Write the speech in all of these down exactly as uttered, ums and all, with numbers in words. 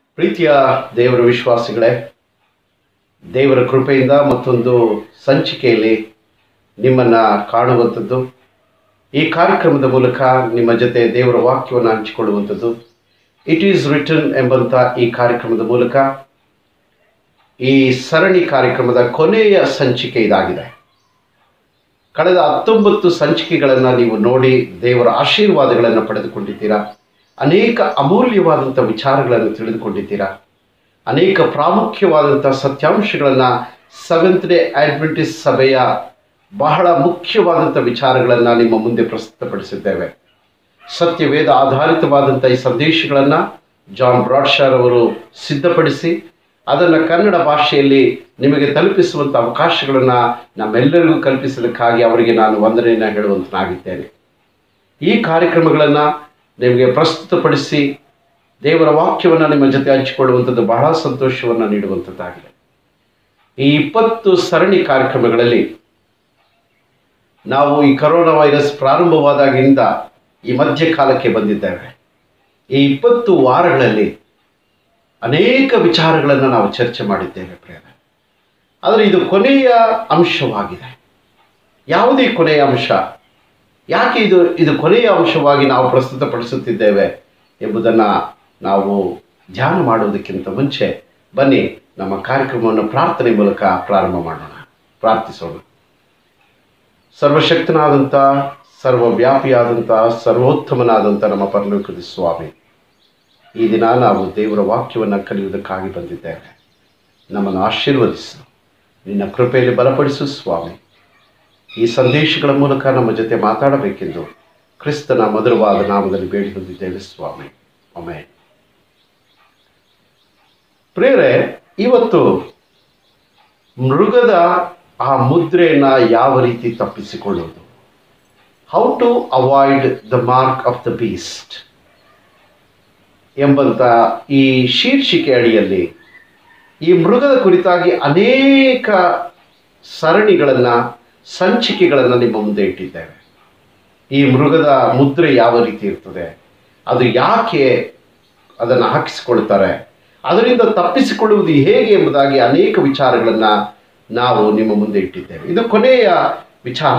ಪ್ರೀತಿಯ ದೇವರ ವಿಶ್ವಾಸಿಗಳೇ, ದೇವರ ಕೃಪೆಯಿಂದ ಮತ್ತೊಂದು ಸಂಚಿಕೆಯಲ್ಲಿ ನಿಮ್ಮನ್ನು ಕಾಣುವಂಥದ್ದು, ಈ ಕಾರ್ಯಕ್ರಮದ ಮೂಲಕ ನಿಮ್ಮ ಜೊತೆ ದೇವರ ವಾಕ್ಯವನ್ನು ಹಂಚಿಕೊಳ್ಳುವಂಥದ್ದು, ಇಟ್ ಈಸ್ ರಿಟನ್ ಎಂಬಂಥ ಈ ಕಾರ್ಯಕ್ರಮದ ಮೂಲಕ ಈ ಸರಣಿ ಕಾರ್ಯಕ್ರಮದ ಕೊನೆಯ ಸಂಚಿಕೆ ಇದಾಗಿದೆ. ಕಳೆದ ಹತ್ತೊಂಬತ್ತು ಸಂಚಿಕೆಗಳನ್ನು ನೀವು ನೋಡಿ ದೇವರ ಆಶೀರ್ವಾದಗಳನ್ನು ಪಡೆದುಕೊಂಡಿದ್ದೀರಾ. ಅನೇಕ ಅಮೂಲ್ಯವಾದಂಥ ವಿಚಾರಗಳನ್ನು ತಿಳಿದುಕೊಂಡಿದ್ದೀರಾ. ಅನೇಕ ಪ್ರಾಮುಖ್ಯವಾದಂಥ ಸತ್ಯಾಂಶಗಳನ್ನು ಸೆವೆಂತ್ ಡೇ ಅಡ್ವೆಂಟಿಸ್ಟ್ ಸಭೆಯ ಬಹಳ ಮುಖ್ಯವಾದಂಥ ವಿಚಾರಗಳನ್ನು ನಿಮ್ಮ ಮುಂದೆ ಪ್ರಸ್ತುತಪಡಿಸಿದ್ದೇವೆ. ಸತ್ಯವೇದ ಆಧಾರಿತವಾದಂಥ ಈ ಸಂದೇಶಗಳನ್ನು ಜಾನ್ ಬ್ರಾಡ್ಶಾರ್ ಅವರು ಸಿದ್ಧಪಡಿಸಿ ಅದನ್ನು ಕನ್ನಡ ಭಾಷೆಯಲ್ಲಿ ನಿಮಗೆ ತಲುಪಿಸುವಂಥ ಅವಕಾಶಗಳನ್ನು ನಮ್ಮೆಲ್ಲರಿಗೂ ಕಲ್ಪಿಸೋದಕ್ಕಾಗಿ ಅವರಿಗೆ ನಾನು ವಂದನೆಯನ್ನು ಹೇಳುವಂತನಾಗಿದ್ದೇನೆ. ಈ ಕಾರ್ಯಕ್ರಮಗಳನ್ನು ನಿಮಗೆ ಪ್ರಸ್ತುತಪಡಿಸಿ ದೇವರ ವಾಕ್ಯವನ್ನು ನಿಮ್ಮ ಜೊತೆ ಹಂಚಿಕೊಳ್ಳುವಂಥದ್ದು ಬಹಳ ಸಂತೋಷವನ್ನು ನೀಡುವಂಥದ್ದಾಗಿದೆ. ಈ ಇಪ್ಪತ್ತು ಸರಣಿ ಕಾರ್ಯಕ್ರಮಗಳಲ್ಲಿ ನಾವು ಈ ಕರೋನಾ ವೈರಸ್ ಪ್ರಾರಂಭವಾದಾಗಿಂದ ಈ ಮಧ್ಯಕಾಲಕ್ಕೆ ಬಂದಿದ್ದೇವೆ. ಈ ಇಪ್ಪತ್ತು ವಾರಗಳಲ್ಲಿ ಅನೇಕ ವಿಚಾರಗಳನ್ನು ನಾವು ಚರ್ಚೆ ಮಾಡಿದ್ದೇವೆ ಪ್ರಿಯರೇ. ಆದರೆ ಇದು ಕೊನೆಯ ಅಂಶವಾಗಿದೆ. ಯಾವುದೇ ಕೊನೆಯ ಅಂಶ, ಯಾಕೆ ಇದು ಇದು ಕೊನೆಯ ಅಂಶವಾಗಿ ನಾವು ಪ್ರಸ್ತುತಪಡಿಸುತ್ತಿದ್ದೇವೆ ಎಂಬುದನ್ನು ನಾವು ಧ್ಯಾನ ಮಾಡುವುದಕ್ಕಿಂತ ಮುಂಚೆ ಬನ್ನಿ ನಮ್ಮ ಕಾರ್ಯಕ್ರಮವನ್ನು ಪ್ರಾರ್ಥನೆ ಮೂಲಕ ಪ್ರಾರಂಭ ಮಾಡೋಣ. ಪ್ರಾರ್ಥಿಸೋಣ. ಸರ್ವಶಕ್ತನಾದಂಥ, ಸರ್ವವ್ಯಾಪಿಯಾದಂಥ, ಸರ್ವೋತ್ತಮನಾದಂಥ ನಮ್ಮ ಪರಲೋಕದ ಸ್ವಾಮಿ, ಈ ದಿನ ನಾವು ದೇವರ ವಾಕ್ಯವನ್ನು ಕಲಿಯುವುದಕ್ಕಾಗಿ ಬಂದಿದ್ದೇವೆ. ನಮ್ಮನ್ನು ಆಶೀರ್ವದಿಸು, ನಿನ್ನ ಕೃಪೆಯಲ್ಲಿ ಬಲಪಡಿಸು ಸ್ವಾಮಿ. ಈ ಸಂದೇಶಗಳ ಮೂಲಕ ನಮ್ಮ ಜೊತೆ ಮಾತಾಡಬೇಕೆಂದು ಕ್ರಿಸ್ತನ ಮಧುರವಾದ ನಾಮದಲ್ಲಿ ಬೇಡಿ ಹೊಂದಿದ್ದೇವೆ ಸ್ವಾಮಿ. ಆಮೆನ್. ಪ್ರಿಯರೇ, ಇವತ್ತು ಮೃಗದ ಆ ಮುದ್ರೆಯನ್ನು ಯಾವ ರೀತಿ ತಪ್ಪಿಸಿಕೊಳ್ಳುವುದು, how to avoid the mark of the beast ಎಂಬಂಥ ಈ ಶೀರ್ಷಿಕೆ ಅಡಿಯಲ್ಲಿ ಈ ಮೃಗದ ಕುರಿತಾಗಿ ಅನೇಕ ಸರಣಿಗಳನ್ನು, ಸಂಚಿಕೆಗಳನ್ನು ನಿಮ್ಮ ಮುಂದೆ ಇಟ್ಟಿದ್ದೇವೆ. ಈ ಮೃಗದ ಮುದ್ರೆ ಯಾವ ರೀತಿ ಇರ್ತದೆ, ಅದು ಯಾಕೆ ಅದನ್ನು ಹಾಕಿಸಿಕೊಳ್ತಾರೆ, ಅದರಿಂದ ತಪ್ಪಿಸಿಕೊಳ್ಳುವುದು ಹೇಗೆ ಎಂಬುದಾಗಿ ಅನೇಕ ವಿಚಾರಗಳನ್ನು ನಾವು ನಿಮ್ಮ ಮುಂದೆ ಇಟ್ಟಿದ್ದೇವೆ. ಇದು ಕೊನೆಯ ವಿಚಾರ.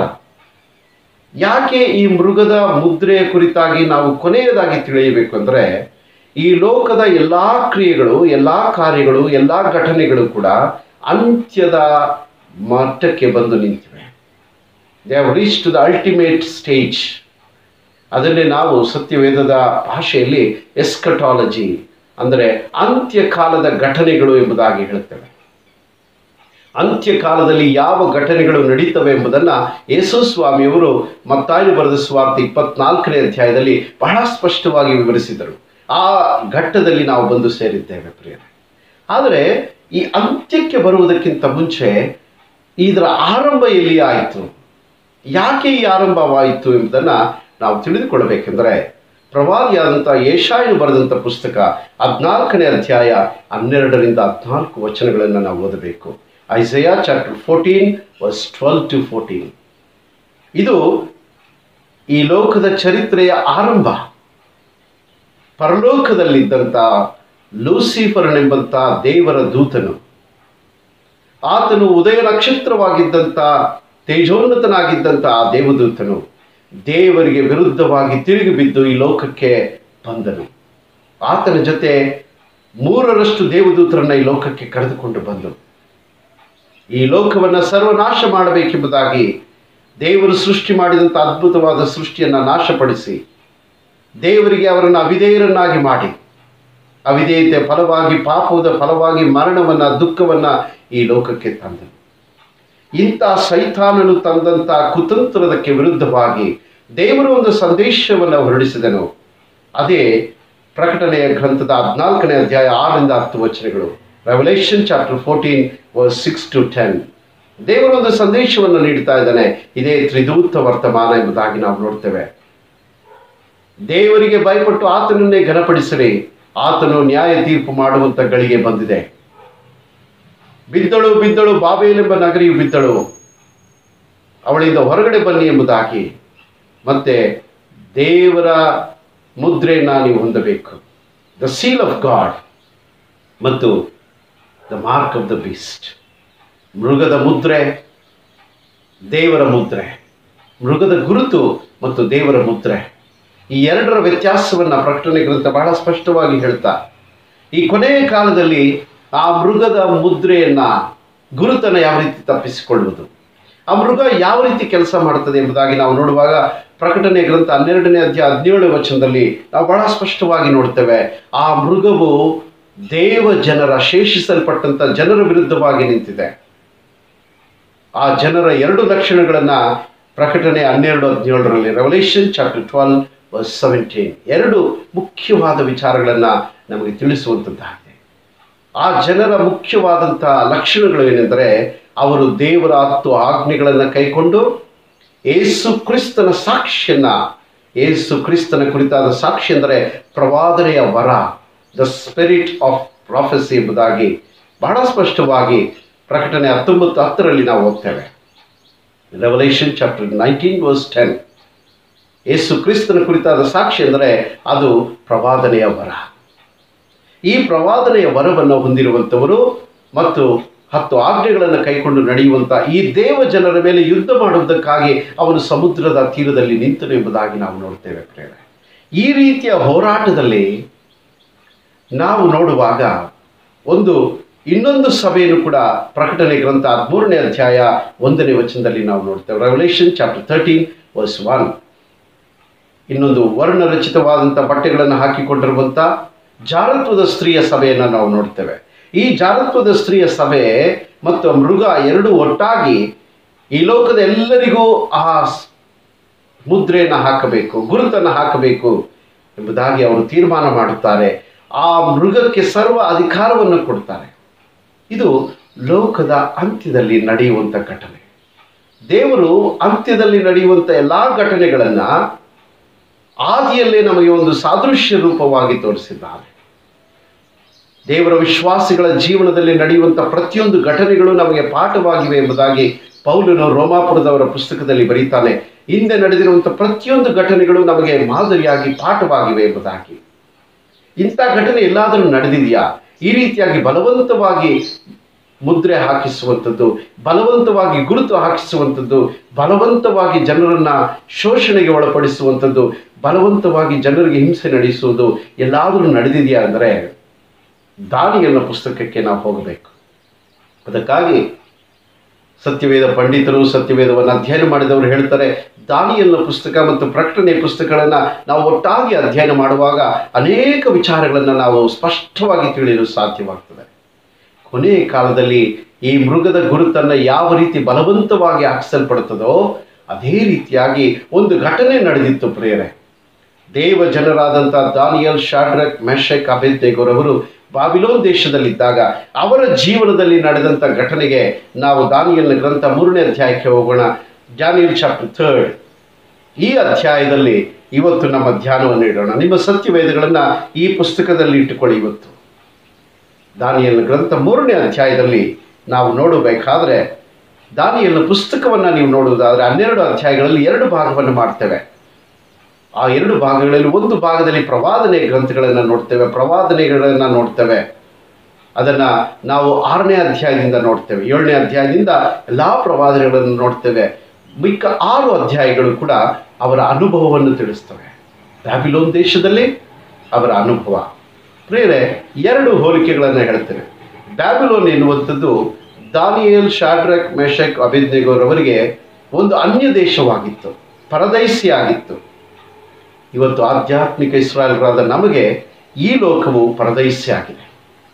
ಯಾಕೆ ಈ ಮೃಗದ ಮುದ್ರೆಯ ಕುರಿತಾಗಿ ನಾವು ಕೊನೆಯದಾಗಿ ತಿಳಿಯಬೇಕು ಅಂದರೆ, ಈ ಲೋಕದ ಎಲ್ಲ ಕ್ರಿಯೆಗಳು, ಎಲ್ಲ ಕಾರ್ಯಗಳು, ಎಲ್ಲ ಘಟನೆಗಳು ಕೂಡ ಅಂತ್ಯದ ಮಟ್ಟಕ್ಕೆ ಬಂದು ನಿಂತಿವೆ. They have reached to the ultimate stage. ಅದನ್ನೇ ನಾವು ಸತ್ಯವೇದದ ಭಾಷೆಯಲ್ಲಿ ಎಸ್ಕಟಾಲಜಿ ಅಂದರೆ ಅಂತ್ಯಕಾಲದ ಘಟನೆಗಳು ಎಂಬುದಾಗಿ ಹೇಳುತ್ತೇವೆ. ಅಂತ್ಯಕಾಲದಲ್ಲಿ ಯಾವ ಘಟನೆಗಳು ನಡೀತವೆ ಎಂಬುದನ್ನು ಯೇಸು ಸ್ವಾಮಿಯವರು ಮತ್ತಾಯನು ಬರೆದ ಸುವಾರ್ತೆ ಇಪ್ಪತ್ನಾಲ್ಕನೇ ಅಧ್ಯಾಯದಲ್ಲಿ ಬಹಳ ಸ್ಪಷ್ಟವಾಗಿ ವಿವರಿಸಿದರು. ಆ ಘಟ್ಟದಲ್ಲಿ ನಾವು ಬಂದು ಸೇರಿದ್ದೇವೆ ಪ್ರಿಯರೇ. ಆದರೆ ಈ ಅಂತ್ಯಕ್ಕೆ ಬರುವುದಕ್ಕಿಂತ ಮುಂಚೆ ಇದರ ಆರಂಭ ಎಲ್ಲಿ ಆಯಿತು, ಯಾಕೆ ಈ ಆರಂಭವಾಯಿತು ಎಂಬುದನ್ನು ನಾವು ತಿಳಿದುಕೊಳ್ಳಬೇಕೆಂದರೆ, ಪ್ರವಾದಿಯಾದಂಥ ಯೆಶಾಯನು ಬರೆದಂಥ ಪುಸ್ತಕ ಹದಿನಾಲ್ಕನೇ ಅಧ್ಯಾಯ ಹನ್ನೆರಡರಿಂದ ಹದಿನಾಲ್ಕು ವಚನಗಳನ್ನು ನಾವು ಓದಬೇಕು. Isaiah chapter fourteen verse twelve to fourteen. ಇದು ಈ ಲೋಕದ ಚರಿತ್ರೆಯ ಆರಂಭ. ಪರಲೋಕದಲ್ಲಿದ್ದಂಥ ಲೂಸಿಫರನೆಂಬಂಥ ದೇವರ ದೂತನು, ಆತನು ಉದಯ ನಕ್ಷತ್ರವಾಗಿದ್ದಂಥ ತೇಜೋನ್ನತನಾಗಿದ್ದಂಥ ಆ ದೇವದೂತನು ದೇವರಿಗೆ ವಿರುದ್ಧವಾಗಿ ತಿರುಗಿ ಬಿದ್ದು ಈ ಲೋಕಕ್ಕೆ ಬಂದನು. ಆತನ ಜೊತೆ ಮೂರರಷ್ಟು ದೇವದೂತರನ್ನು ಈ ಲೋಕಕ್ಕೆ ಕರೆದುಕೊಂಡು ಬಂದನು. ಈ ಲೋಕವನ್ನು ಸರ್ವನಾಶ ಮಾಡಬೇಕೆಂಬುದಾಗಿ ದೇವರು ಸೃಷ್ಟಿ ಮಾಡಿದಂಥ ಅದ್ಭುತವಾದ ಸೃಷ್ಟಿಯನ್ನು ನಾಶಪಡಿಸಿ ದೇವರಿಗೆ ಅವರನ್ನು ಅವಿಧೇಯರನ್ನಾಗಿ ಮಾಡಿ, ಅವಿಧೇಯತೆ ಫಲವಾಗಿ, ಪಾಪದ ಫಲವಾಗಿ ಮರಣವನ್ನು, ದುಃಖವನ್ನು ಈ ಲೋಕಕ್ಕೆ ತಂದನು. ಇಂಥ ಸೈತಾನನು ತಂದಂಥ ಕುತಂತ್ರದಕ್ಕೆ ವಿರುದ್ಧವಾಗಿ ದೇವರು ಒಂದು ಸಂದೇಶವನ್ನು ಹೊರಡಿಸಿದನು. ಅದೇ ಪ್ರಕಟಣೆಯ ಗ್ರಂಥದ ಹದಿನಾಲ್ಕನೇ ಅಧ್ಯಾಯ ಆರರಿಂದ ಹತ್ತು ವಚನಗಳು. Revelation chapter fourteen verse six to ten. ದೇವರೊಂದು ಸಂದೇಶವನ್ನು ನೀಡ್ತಾ ಇದ್ದಾನೆ. ಇದೇ ತ್ರಿದೂತ ವರ್ತಮಾನ ಎಂಬುದಾಗಿ ನಾವು ನೋಡ್ತೇವೆ. ದೇವರಿಗೆ ಭಯಪಟ್ಟು ಆತನನ್ನೇ ಘನಪಡಿಸಿರಿ, ಆತನು ನ್ಯಾಯ ತೀರ್ಪು ಮಾಡುವಂಥ ಗಳಿಗೆ ಬಂದಿದೆ. ಬಿದ್ದಳು ಬಿದ್ದಳು ಬಾಬೇಲೆಂಬ ನಗರಿಯು ಬಿದ್ದಳು, ಅವಳಿಂದ ಹೊರಗಡೆ ಬನ್ನಿ ಎಂಬುದಾಗಿ. ಮತ್ತೆ ದೇವರ ಮುದ್ರೆಯನ್ನು ನೀವು ಹೊಂದಬೇಕು. The seal of God. ಮತ್ತು the mark of the beast, ಮೃಗದ ಮುದ್ರೆ, ದೇವರ ಮುದ್ರೆ, ಮೃಗದ ಗುರುತು ಮತ್ತು ದೇವರ ಮುದ್ರೆ, ಈ ಎರಡರ ವ್ಯತ್ಯಾಸವನ್ನು ಪ್ರಕಟಣೆ ಗ್ರಂಥ ಬಹಳ ಸ್ಪಷ್ಟವಾಗಿ ಹೇಳ್ತಾ, ಈ ಕೊನೆಯ ಕಾಲದಲ್ಲಿ ಆ ಮೃಗದ ಮುದ್ರೆಯನ್ನು, ಗುರುತನ್ನು ಯಾವ ರೀತಿ ತಪ್ಪಿಸಿಕೊಳ್ಳುವುದು, ಆ ಮೃಗ ಯಾವ ರೀತಿ ಕೆಲಸ ಮಾಡುತ್ತದೆ ಎಂಬುದಾಗಿ ನಾವು ನೋಡುವಾಗ ಪ್ರಕಟಣೆ ಗ್ರಂಥ ಹನ್ನೆರಡನೇ ಅಧ್ಯಾಯ ಹದಿನೇಳು ವಚನದಲ್ಲಿ ನಾವು ಬಹಳ ಸ್ಪಷ್ಟವಾಗಿ ನೋಡ್ತೇವೆ. ಆ ಮೃಗವು ದೇವ ಜನರ, ಶೇಷಿಸಲ್ಪಟ್ಟಂಥ ಜನರ ವಿರುದ್ಧವಾಗಿ ನಿಂತಿದೆ. ಆ ಜನರ ಎರಡು ಲಕ್ಷಣಗಳನ್ನು ಪ್ರಕಟಣೆ ಹನ್ನೆರಡು ಹದಿನೇಳರಲ್ಲಿ, revolution chapter twelve verse seventeen, ಎರಡು ಮುಖ್ಯವಾದ ವಿಚಾರಗಳನ್ನು ನಮಗೆ ತಿಳಿಸುವಂಥದ್ದಾಗಿದೆ. ಆ ಜನರ ಮುಖ್ಯವಾದಂಥ ಲಕ್ಷಣಗಳು ಏನೆಂದರೆ, ಅವರು ದೇವರ ಹತ್ತು ಆಜ್ಞೆಗಳನ್ನು ಕೈಕೊಂಡು ಯೇಸು ಕ್ರಿಸ್ತನ ಸಾಕ್ಷಿಯನ್ನು, ಯೇಸು ಕ್ರಿಸ್ತನ ಕುರಿತಾದ ಸಾಕ್ಷಿ ಅಂದರೆ ಪ್ರವಾದನೆಯ ವರ, ದ ಸ್ಪಿರಿಟ್ ಆಫ್ ಪ್ರಾಫೆಸಿ ಎಂಬುದಾಗಿ ಬಹಳ ಸ್ಪಷ್ಟವಾಗಿ ಪ್ರಕಟಣೆ ಹತ್ತೊಂಬತ್ತು ಹತ್ತರಲ್ಲಿ ನಾವು ಓದ್ತೇವೆ. Revolution chapter nineteen verse ten, ಯೇಸು ಕ್ರಿಸ್ತನ ಕುರಿತಾದ ಸಾಕ್ಷಿ ಅಂದರೆ ಅದು ಪ್ರವಾದನೆಯ ವರ. ಈ ಪ್ರವಾದನೆಯ ವರವನ್ನು ಹೊಂದಿರುವಂಥವರು ಮತ್ತು ಹತ್ತು ಆಜ್ಞೆಗಳನ್ನು ಕೈಕೊಂಡು ನಡೆಯುವಂಥ ಈ ದೇವ ಜನರ ಮೇಲೆ ಯುದ್ಧ ಮಾಡುವುದಕ್ಕಾಗಿ ಅವನು ಸಮುದ್ರದ ತೀರದಲ್ಲಿ ನಿಂತನು ಎಂಬುದಾಗಿ ನಾವು ನೋಡ್ತೇವೆ ಪ್ರೇರೆ. ಈ ರೀತಿಯ ಹೋರಾಟದಲ್ಲಿ ನಾವು ನೋಡುವಾಗ ಒಂದು ಇನ್ನೊಂದು ಸಭೆಯನ್ನು ಕೂಡ ಪ್ರಕಟಣೆ ಗ್ರಂಥ ಹದಿಮೂರನೇ ಅಧ್ಯಾಯ ಒಂದನೇ ವಚನದಲ್ಲಿ ನಾವು ನೋಡ್ತೇವೆ. Revolution chapter thirteen verse one, ಇನ್ನೊಂದು ವರ್ಣರಚಿತವಾದಂಥ ಬಟ್ಟೆಗಳನ್ನು ಹಾಕಿಕೊಂಡಿರುವಂಥ ಜಾರತ್ವದ ಸ್ತ್ರೀಯ ಸಭೆಯನ್ನು ನಾವು ನೋಡ್ತೇವೆ. ಈ ಜಾರತ್ವದ ಸ್ತ್ರೀಯ ಸಭೆ ಮತ್ತು ಮೃಗ ಎರಡು ಒಟ್ಟಾಗಿ ಈ ಲೋಕದ ಎಲ್ಲರಿಗೂ ಆ ಮುದ್ರೆಯನ್ನು ಹಾಕಬೇಕು, ಗುರುತನ್ನು ಹಾಕಬೇಕು ಎಂಬುದಾಗಿ ಅವರು ತೀರ್ಮಾನ ಮಾಡುತ್ತಾರೆ. ಆ ಮೃಗಕ್ಕೆ ಸರ್ವ ಅಧಿಕಾರವನ್ನು ಕೊಡ್ತಾರೆ. ಇದು ಲೋಕದ ಅಂತ್ಯದಲ್ಲಿ ನಡೆಯುವಂಥ ಘಟನೆ. ದೇವರು ಅಂತ್ಯದಲ್ಲಿ ನಡೆಯುವಂಥ ಎಲ್ಲ ಘಟನೆಗಳನ್ನು ಆದಿಯಲ್ಲೇ ನಮಗೆ ಒಂದು ಸಾದೃಶ್ಯ ರೂಪವಾಗಿ ತೋರಿಸಿದ್ದಾರೆ. ದೇವರ ವಿಶ್ವಾಸಿಗಳ ಜೀವನದಲ್ಲಿ ನಡೆಯುವಂಥ ಪ್ರತಿಯೊಂದು ಘಟನೆಗಳು ನಮಗೆ ಪಾಠವಾಗಿವೆ ಎಂಬುದಾಗಿ ಪೌಲನು ರೋಮಾಪುರದವರ ಪುಸ್ತಕದಲ್ಲಿ ಬರೀತಾನೆ. ಹಿಂದೆ ನಡೆದಿರುವಂಥ ಪ್ರತಿಯೊಂದು ಘಟನೆಗಳು ನಮಗೆ ಮಾದರಿಯಾಗಿ ಪಾಠವಾಗಿವೆ ಎಂಬುದಾಗಿ. ಇಂಥ ಘಟನೆ ಎಲ್ಲಾದರೂ ನಡೆದಿದೆಯಾ? ಈ ರೀತಿಯಾಗಿ ಬಲವಂತವಾಗಿ ಮುದ್ರೆ ಹಾಕಿಸುವಂಥದ್ದು, ಬಲವಂತವಾಗಿ ಗುರುತು ಹಾಕಿಸುವಂಥದ್ದು, ಬಲವಂತವಾಗಿ ಜನರನ್ನು ಶೋಷಣೆಗೆ ಒಳಪಡಿಸುವಂಥದ್ದು, ಬಲವಂತವಾಗಿ ಜನರಿಗೆ ಹಿಂಸೆ ನಡೆಸುವುದು ಎಲ್ಲಾದರೂ ನಡೆದಿದೆಯಾ ಅಂದರೆ ದಾನಿಯೇಲನ ಪುಸ್ತಕಕ್ಕೆ ನಾವು ಹೋಗಬೇಕು. ಅದಕ್ಕಾಗಿ ಸತ್ಯವೇದ ಪಂಡಿತರು, ಸತ್ಯವೇದವನ್ನು ಅಧ್ಯಯನ ಮಾಡಿದವರು ಹೇಳ್ತಾರೆ, ದಾನಿಯೇಲನ ಪುಸ್ತಕ ಮತ್ತು ಪ್ರಕಟಣೆ ಪುಸ್ತಕಗಳನ್ನು ನಾವು ಒಟ್ಟಾಗಿ ಅಧ್ಯಯನ ಮಾಡುವಾಗ ಅನೇಕ ವಿಚಾರಗಳನ್ನು ನಾವು ಸ್ಪಷ್ಟವಾಗಿ ತಿಳಿಯಲು ಸಾಧ್ಯವಾಗ್ತದೆ. ಕೊನೆಯ ಕಾಲದಲ್ಲಿ ಈ ಮೃಗದ ಗುರುತನ್ನು ಯಾವ ರೀತಿ ಬಲವಂತವಾಗಿ ಹಾಕಿಸಲ್ಪಡುತ್ತದೋ ಅದೇ ರೀತಿಯಾಗಿ ಒಂದು ಘಟನೆ ನಡೆದಿತ್ತು ಪ್ರಿಯರೇ. ದೇವ ಜನರಾದಂಥ ದಾನಿಯೇಲ್, ಶಾಡ್ರಕ್, ಮೆಷಕ್, ಅಬೇದ್ನೆಗೋರವರು ಬಾಬಿಲೋನ್ ದೇಶದಲ್ಲಿದ್ದಾಗ ಅವರ ಜೀವನದಲ್ಲಿ ನಡೆದಂಥ ಘಟನೆಗೆ ನಾವು ದಾನಿಯೇಲನ ಗ್ರಂಥ ಮೂರನೇ ಅಧ್ಯಾಯಕ್ಕೆ ಹೋಗೋಣ. ದಾನಿಯೇಲ್ ಚಾಪ್ಟರ್ ಥರ್ಡ್, ಈ ಅಧ್ಯಾಯದಲ್ಲಿ ಇವತ್ತು ನಮ್ಮ ಧ್ಯಾನವನ್ನು ಇಡೋಣ. ನಿಮ್ಮ ಸತ್ಯವೇದಗಳನ್ನು ಈ ಪುಸ್ತಕದಲ್ಲಿ ಇಟ್ಟುಕೊಳ್ಳಿ. ಇವತ್ತು ದಾನಿಯೇಲನ ಗ್ರಂಥ ಮೂರನೇ ಅಧ್ಯಾಯದಲ್ಲಿ ನಾವು ನೋಡಬೇಕಾದ್ರೆ, ದಾನಿಯೇಲನ ಪುಸ್ತಕವನ್ನು ನೀವು ನೋಡುವುದಾದರೆ ಹನ್ನೆರಡು ಅಧ್ಯಾಯಗಳಲ್ಲಿ ಎರಡು ಭಾಗವನ್ನು ಮಾಡ್ತೇವೆ. ಆ ಎರಡು ಭಾಗಗಳಲ್ಲಿ ಒಂದು ಭಾಗದಲ್ಲಿ ಪ್ರವಾದನೆ ಗ್ರಂಥಗಳನ್ನು ನೋಡ್ತೇವೆ, ಪ್ರವಾದನೆಗಳನ್ನು ನೋಡ್ತೇವೆ. ಅದನ್ನು ನಾವು ಆರನೇ ಅಧ್ಯಾಯದಿಂದ ನೋಡ್ತೇವೆ, ಏಳನೇ ಅಧ್ಯಾಯದಿಂದ ಎಲ್ಲ ಪ್ರವಾದನೆಗಳನ್ನು ನೋಡ್ತೇವೆ. ಮಿಕ್ಕ ಆರು ಅಧ್ಯಾಯಗಳು ಕೂಡ ಅವರ ಅನುಭವವನ್ನು ತಿಳಿಸ್ತವೆ. ಬ್ಯಾಬಿಲೋನ್ ದೇಶದಲ್ಲಿ ಅವರ ಅನುಭವ. ಪ್ರಿಯರೇ, ಎರಡು ಹೋಲಿಕೆಗಳನ್ನು ಹೇಳ್ತೇವೆ. ಬ್ಯಾಬಿಲೋನ್ ಎನ್ನುವಂಥದ್ದು ದಾನಿಯೇಲ್, ಶಾಡ್ರಕ್, ಮೆಷಕ್, ಅಬೇದ್ನೆಗೋರವರಿಗೆ ಒಂದು ಅನ್ಯ ದೇಶವಾಗಿತ್ತು, ಪರದೈಸಿಯಾಗಿತ್ತು. ಇವತ್ತು ಆಧ್ಯಾತ್ಮಿಕ ಇಸ್ರಾಯೇಲರಾದ ನಮಗೆ ಈ ಲೋಕವು ಪರದೈಸಿಯಾಗಿದೆ.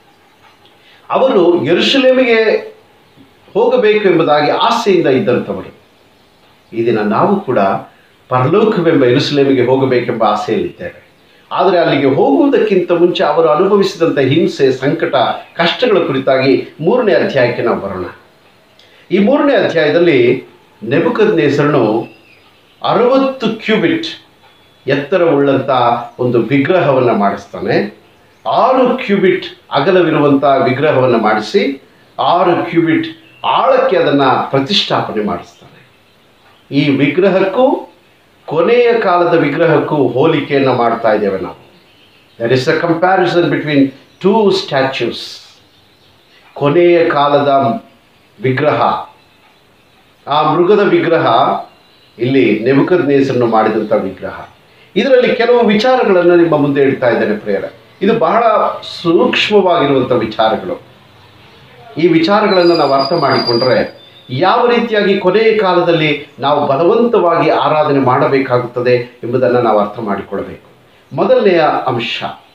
ಅವರು ಯೆರೂಸಲೇಮಿಗೆ ಹೋಗಬೇಕು ಎಂಬುದಾಗಿ ಆಸೆಯಿಂದ ಇದ್ದಂಥವರು. ಈ ದಿನ ನಾವು ಕೂಡ ಪರಲೋಕವೆಂಬ ಯೆರೂಸಲೇಮಿಗೆ ಹೋಗಬೇಕೆಂಬ ಆಸೆಯಲ್ಲಿದ್ದೇವೆ. ಆದರೆ ಅಲ್ಲಿಗೆ ಹೋಗುವುದಕ್ಕಿಂತ ಮುಂಚೆ ಅವರು ಅನುಭವಿಸಿದಂಥ ಹಿಂಸೆ, ಸಂಕಟ, ಕಷ್ಟಗಳ ಕುರಿತಾಗಿ ಮೂರನೇ ಅಧ್ಯಾಯಕ್ಕೆ ನಾವು ಬರೋಣ. ಈ ಮೂರನೇ ಅಧ್ಯಾಯದಲ್ಲಿ ನೆಬೂಕದ್ನೆಚ್ಚರನು ಅರವತ್ತು ಕ್ಯೂಬಿಟ್ ಎತ್ತರವುಳ್ಳಂಥ ಒಂದು ವಿಗ್ರಹವನ್ನು ಮಾಡಿಸ್ತಾನೆ. ಆರು ಕ್ಯೂಬಿಟ್ ಅಗಲವಿರುವಂಥ ವಿಗ್ರಹವನ್ನು ಮಾಡಿಸಿ ಆರು ಕ್ಯೂಬಿಟ್ ಆಳಕ್ಕೆ ಅದನ್ನು ಪ್ರತಿಷ್ಠಾಪನೆ ಮಾಡಿಸ್ತಾನೆ. ಈ ವಿಗ್ರಹಕ್ಕೂ ಕೊನೆಯ ಕಾಲದ ವಿಗ್ರಹಕ್ಕೂ ಹೋಲಿಕೆಯನ್ನು ಮಾಡ್ತಾ ಇದ್ದೇವೆ ನಾವು. There is a comparison between two statues, ಕೊನೆಯ ಕಾಲದ ವಿಗ್ರಹ. ಆ ಮೃಗದ ವಿಗ್ರಹ ಇಲ್ಲಿ ನೆಬೂಕದ್ನೆಚ್ಚರನು ಮಾಡಿದಂಥ ವಿಗ್ರಹ. ಇದರಲ್ಲಿ ಕೆಲವು ವಿಚಾರಗಳನ್ನು ನಿಮ್ಮ ಮುಂದೆ ಇಡ್ತಾ ಇದ್ದೇನೆ ಪ್ರಿಯರೇ. ಇದು ಬಹಳ ಸೂಕ್ಷ್ಮವಾಗಿರುವಂಥ ವಿಚಾರಗಳು. ಈ ವಿಚಾರಗಳನ್ನು ನಾವು ಅರ್ಥ ಮಾಡಿಕೊಂಡ್ರೆ ಯಾವ ರೀತಿಯಾಗಿ ಕೊನೆಯ ಕಾಲದಲ್ಲಿ ನಾವು ಬಲವಂತವಾಗಿ ಆರಾಧನೆ ಮಾಡಬೇಕಾಗುತ್ತದೆ ಎಂಬುದನ್ನು ನಾವು ಅರ್ಥ ಮಾಡಿಕೊಳ್ಳಬೇಕು. ಮೊದಲನೆಯ ಅಂಶ,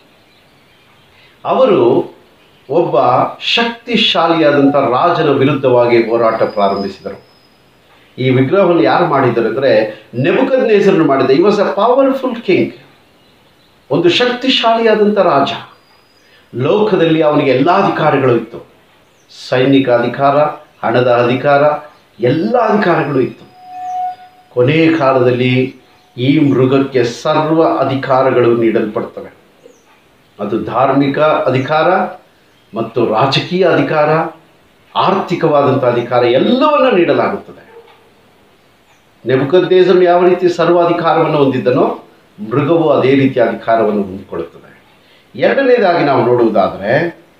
ಅವರು ಒಬ್ಬ ಶಕ್ತಿಶಾಲಿಯಾದಂಥ ರಾಜನ ವಿರುದ್ಧವಾಗಿ ಹೋರಾಟ ಪ್ರಾರಂಭಿಸಿದರು. ಈ ವಿಗ್ರಹವನ್ನು ಯಾರು ಮಾಡಿದರು ಅಂದರೆ ನೆಬೂಕದ್ನೆಚ್ಚರನು ಮಾಡಿದ. ಈ ವಾಸ್ ಅ ಪವರ್ಫುಲ್ ಕಿಂಗ್, ಒಂದು ಶಕ್ತಿಶಾಲಿಯಾದಂಥ ರಾಜ. ಲೋಕದಲ್ಲಿ ಅವನಿಗೆ ಎಲ್ಲ ಅಧಿಕಾರಗಳು ಇತ್ತು. ಸೈನಿಕ ಅಧಿಕಾರ, ಹಣದ ಅಧಿಕಾರ, ಎಲ್ಲ ಅಧಿಕಾರಗಳು ಇತ್ತು. ಕೊನೆಯ ಕಾಲದಲ್ಲಿ ಈ ಮೃಗಕ್ಕೆ ಸರ್ವ ಅಧಿಕಾರಗಳು ನೀಡಲ್ಪಡ್ತವೆ. ಅದು ಧಾರ್ಮಿಕ ಅಧಿಕಾರ ಮತ್ತು ರಾಜಕೀಯ ಅಧಿಕಾರ, ಆರ್ಥಿಕವಾದಂಥ ಅಧಿಕಾರ ಎಲ್ಲವನ್ನ ನೀಡಲಾಗುತ್ತದೆ. ನೆಬೂಕದ್ನೆಚ್ಚರನು ಯಾವ ರೀತಿ ಸರ್ವಾಧಿಕಾರವನ್ನು ಹೊಂದಿದ್ದನೋ ಮೃಗವು ಅದೇ ರೀತಿಯ ಅಧಿಕಾರವನ್ನು ಹೊಂದಿಕೊಳ್ಳುತ್ತದೆ. ಎರಡನೇದಾಗಿ ನಾವು ನೋಡುವುದಾದರೆ,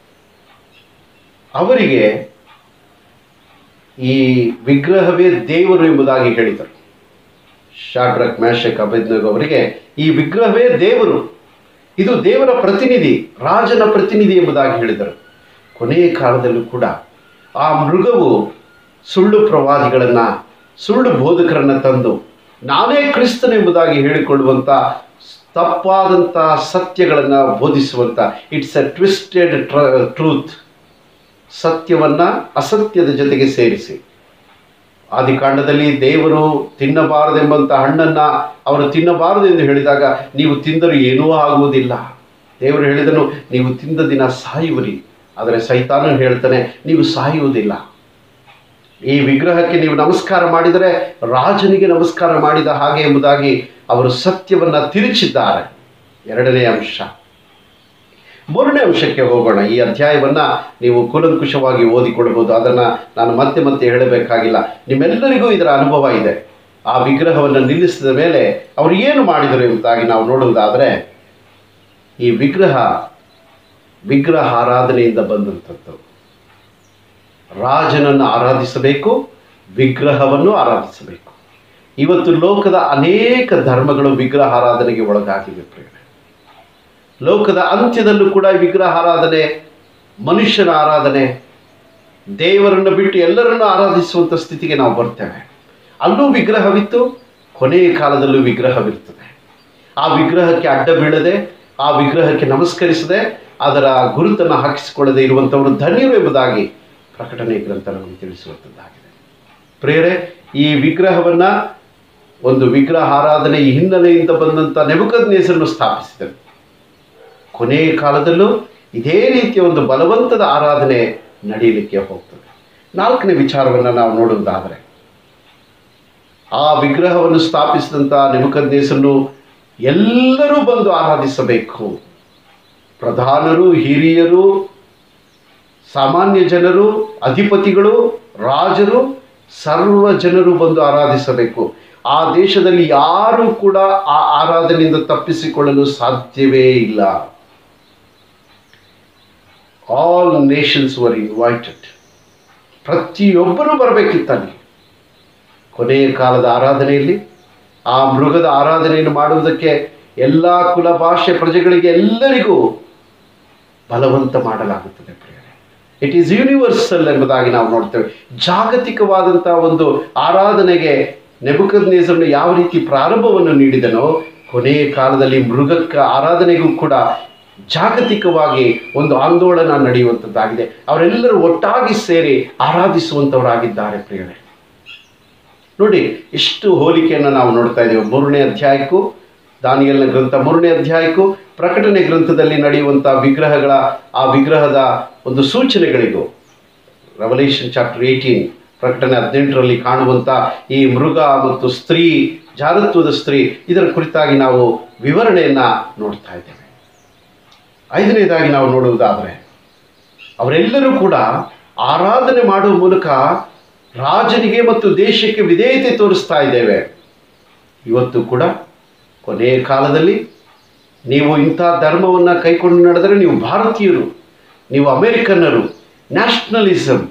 ಅವರಿಗೆ ಈ ವಿಗ್ರಹವೇ ದೇವರು ಎಂಬುದಾಗಿ ಹೇಳಿದರು. ಶಾಡ್ರಕ್, ಮೇಷಕ್, ಅಬೇದ್ನೆಗೋ ಅವರಿಗೆ ಈ ವಿಗ್ರಹವೇ ದೇವರು, ಇದು ದೇವರ ಪ್ರತಿನಿಧಿ, ರಾಜನ ಪ್ರತಿನಿಧಿ ಎಂಬುದಾಗಿ ಹೇಳಿದರು. ಕೊನೆಯ ಕಾಲದಲ್ಲೂ ಕೂಡ ಆ ಮೃಗವು ಸುಳ್ಳು ಪ್ರವಾದಿಗಳನ್ನು, ಸುಳ್ಳು ಬೋಧಕರನ್ನು ತಂದು ನಾನೇ ಕ್ರಿಸ್ತನೆಂಬುದಾಗಿ ಹೇಳಿಕೊಳ್ಳುವಂಥ ತಪ್ಪಾದಂಥ ಸತ್ಯಗಳನ್ನು ಬೋಧಿಸುವಂಥ, ಇಟ್ಸ್ ಎ ಟ್ವಿಸ್ಟೆಡ್ ಟ್ರೂತ್, ಸತ್ಯವನ್ನು ಅಸತ್ಯದ ಜೊತೆಗೆ ಸೇರಿಸಿ. ಆದಿಕಾಂಡದಲ್ಲಿ ದೇವರು ತಿನ್ನಬಾರದೆಂಬಂಥ ಹಣ್ಣನ್ನು ಅವರು ತಿನ್ನಬಾರದು ಎಂದು ಹೇಳಿದಾಗ ನೀವು ತಿಂದರೂ ಏನೂ ಆಗುವುದಿಲ್ಲ. ದೇವರು ಹೇಳಿದನು, ನೀವು ತಿಂದ ದಿನ ಸಾಯುವಿರಿ. ಆದರೆ ಸೈತಾನನು ಹೇಳ್ತಾನೆ, ನೀವು ಸಾಯುವುದಿಲ್ಲ. ಈ ವಿಗ್ರಹಕ್ಕೆ ನೀವು ನಮಸ್ಕಾರ ಮಾಡಿದರೆ ರಾಜನಿಗೆ ನಮಸ್ಕಾರ ಮಾಡಿದ ಹಾಗೆ ಎಂಬುದಾಗಿ ಅವರು ಸತ್ಯವನ್ನು ತಿರುಚಿದ್ದಾರೆ. ಎರಡನೇ ಅಂಶ. ಮೂರನೇ ಅಂಶಕ್ಕೆ ಹೋಗೋಣ. ಈ ಅಧ್ಯಾಯವನ್ನು ನೀವು ಕೂಲಂಕುಷವಾಗಿ ಓದಿಕೊಳ್ಬೋದು, ಅದನ್ನು ನಾನು ಮತ್ತೆ ಮತ್ತೆ ಹೇಳಬೇಕಾಗಿಲ್ಲ. ನಿಮ್ಮೆಲ್ಲರಿಗೂ ಇದರ ಅನುಭವ ಇದೆ. ಆ ವಿಗ್ರಹವನ್ನು ನಿಲ್ಲಿಸಿದ ಮೇಲೆ ಅವರು ಏನು ಮಾಡಿದರು ಎಂಬುದಾಗಿ ನಾವು ನೋಡುವುದಾದರೆ, ಈ ವಿಗ್ರಹ ವಿಗ್ರಹ ಆರಾಧನೆಯಿಂದ ಬಂದಂಥದ್ದು. ರಾಜನನ್ನು ಆರಾಧಿಸಬೇಕು, ವಿಗ್ರಹವನ್ನು ಆರಾಧಿಸಬೇಕು. ಇವತ್ತು ಲೋಕದ ಅನೇಕ ಧರ್ಮಗಳು ವಿಗ್ರಹ ಆರಾಧನೆಗೆ ಒಳಗಾಗಿವೆ ಪ್ರಿಯರೇ. ಲೋಕದ ಅಂತ್ಯದಲ್ಲೂ ಕೂಡ ವಿಗ್ರಹ ಆರಾಧನೆ, ಮನುಷ್ಯನ ಆರಾಧನೆ, ದೇವರನ್ನು ಬಿಟ್ಟು ಎಲ್ಲರನ್ನು ಆರಾಧಿಸುವಂಥ ಸ್ಥಿತಿಗೆ ನಾವು ಬರ್ತೇವೆ. ಅಲ್ಲೂ ವಿಗ್ರಹವಿತ್ತು, ಕೊನೆಯ ಕಾಲದಲ್ಲೂ ವಿಗ್ರಹವಿರ್ತದೆ. ಆ ವಿಗ್ರಹಕ್ಕೆ ಅಡ್ಡ ಬೀಳದೆ, ಆ ವಿಗ್ರಹಕ್ಕೆ ನಮಸ್ಕರಿಸದೆ, ಅದರ ಗುರುತನ್ನು ಹಾಕಿಸಿಕೊಳ್ಳದೆ ಇರುವಂಥವರು ಧನ್ಯರು ಎಂಬುದಾಗಿ ಪ್ರಕಟಣೆ ಗ್ರಂಥ ನಮಗೆ ತಿಳಿಸುವಂಥದ್ದಾಗಿದೆ. ಪ್ರಿಯರೇ, ಈ ವಿಗ್ರಹವನ್ನು ಒಂದು ವಿಗ್ರಹ ಆರಾಧನೆ ಈ ಹಿನ್ನೆಲೆಯಿಂದ ಬಂದಂಥ ನೆಬೂಕದ್ನೆಚ್ಚರನು ಸ್ಥಾಪಿಸಿದರು. ಕೊನೆಯ ಕಾಲದಲ್ಲೂ ಇದೇ ರೀತಿಯ ಒಂದು ಬಲವಂತದ ಆರಾಧನೆ ನಡೆಯಲಿಕ್ಕೆ ಹೋಗ್ತದೆ. ನಾಲ್ಕನೇ ವಿಚಾರವನ್ನು ನಾವು ನೋಡುವುದಾದರೆ, ಆ ವಿಗ್ರಹವನ್ನು ಸ್ಥಾಪಿಸಿದಂಥ ನೆಬೂಕದ್ನೆಚ್ಚರನು ಎಲ್ಲರೂ ಬಂದು ಆರಾಧಿಸಬೇಕು. ಪ್ರಧಾನರು, ಹಿರಿಯರು, ಸಾಮಾನ್ಯ ಜನರು, ಅಧಿಪತಿಗಳು, ರಾಜರು, ಸರ್ವ ಜನರು ಬಂದು ಆರಾಧಿಸಬೇಕು. ಆ ದೇಶದಲ್ಲಿ ಯಾರೂ ಕೂಡ ಆ ಆರಾಧನೆಯಿಂದ ತಪ್ಪಿಸಿಕೊಳ್ಳಲು ಸಾಧ್ಯವೇ ಇಲ್ಲ. All nations were invited. ಪ್ರತಿಯೊಬ್ಬರೂ ಬರಬೇಕಿತ್ತಲ್ಲಿ. ಕೊನೆಯ ಕಾಲದ ಆರಾಧನೆಯಲ್ಲಿ ಆ ಮೃಗದ ಆರಾಧನೆಯನ್ನು ಮಾಡುವುದಕ್ಕೆ ಎಲ್ಲ ಕುಲ, ಭಾಷೆ, ಪ್ರಜೆಗಳಿಗೆ ಎಲ್ಲರಿಗೂ ಬಲವಂತ ಮಾಡಲಾಗುತ್ತದೆ ಪ್ರಿಯರೇ. ಇಟ್ ಈಸ್ ಯೂನಿವರ್ಸಲ್ ಎಂಬುದಾಗಿ ನಾವು ನೋಡ್ತೇವೆ. ಜಾಗತಿಕವಾದಂಥ ಒಂದು ಆರಾಧನೆಗೆ ನೆಬೂಕದ್ನೆಚ್ಚರನು ಯಾವ ರೀತಿ ಪ್ರಾರಂಭವನ್ನು ನೀಡಿದನೋ, ಕೊನೆಯ ಕಾಲದಲ್ಲಿ ಮೃಗಕ್ಕ ಆರಾಧನೆಗೂ ಕೂಡ ಜಾಗತಿಕವಾಗಿ ಒಂದು ಆಂದೋಲನ ನಡೆಯುವಂಥದ್ದಾಗಿದೆ. ಅವರೆಲ್ಲರೂ ಒಟ್ಟಾಗಿ ಸೇರಿ ಆರಾಧಿಸುವಂಥವರಾಗಿದ್ದಾರೆ ಪ್ರಿಯರೇ. ನೋಡಿ, ಎಷ್ಟು ಹೋಲಿಕೆಯನ್ನು ನಾವು ನೋಡ್ತಾ ಇದ್ದೇವೆ. ಮೂರನೇ ಅಧ್ಯಾಯಕ್ಕೂ, ದಾನಿಯೇಲನ ಗ್ರಂಥ ಮೂರನೇ ಅಧ್ಯಾಯಕ್ಕೂ, ಪ್ರಕಟಣೆ ಗ್ರಂಥದಲ್ಲಿ ನಡೆಯುವಂಥ ವಿಗ್ರಹಗಳ ಆ ವಿಗ್ರಹದ ಒಂದು ಸೂಚನೆಗಳಿಗೂ, ರೆವಲ್ಯೂಷನ್ ಚಾಪ್ಟರ್ ಏಯ್ಟೀನ್, ಪ್ರಕಟಣೆ ಹದಿನೆಂಟರಲ್ಲಿ ಕಾಣುವಂಥ ಈ ಮೃಗ ಮತ್ತು ಸ್ತ್ರೀ, ಜಾರತ್ವದ ಸ್ತ್ರೀ, ಇದರ ಕುರಿತಾಗಿ ನಾವು ವಿವರಣೆಯನ್ನು ನೋಡ್ತಾ ಇದ್ದೇವೆ. ಐದನೇದಾಗಿ ನಾವು ನೋಡುವುದಾದರೆ, ಅವರೆಲ್ಲರೂ ಕೂಡ ಆರಾಧನೆ ಮಾಡುವ ಮೂಲಕ ರಾಜನಿಗೆ ಮತ್ತು ದೇಶಕ್ಕೆ ವಿಧೇಯತೆ ತೋರಿಸ್ತಾ ಇದ್ದೇವೆ. ಇವತ್ತು ಕೂಡ ಕೊನೆಯ ಕಾಲದಲ್ಲಿ ನೀವು ಇಂಥ ಧರ್ಮವನ್ನು ಕೈಕೊಂಡು ನಡೆದರೆ ನೀವು ಭಾರತೀಯರು, ನೀವು ಅಮೇರಿಕನ್ನರು, ನ್ಯಾಷನಲಿಸಮ್,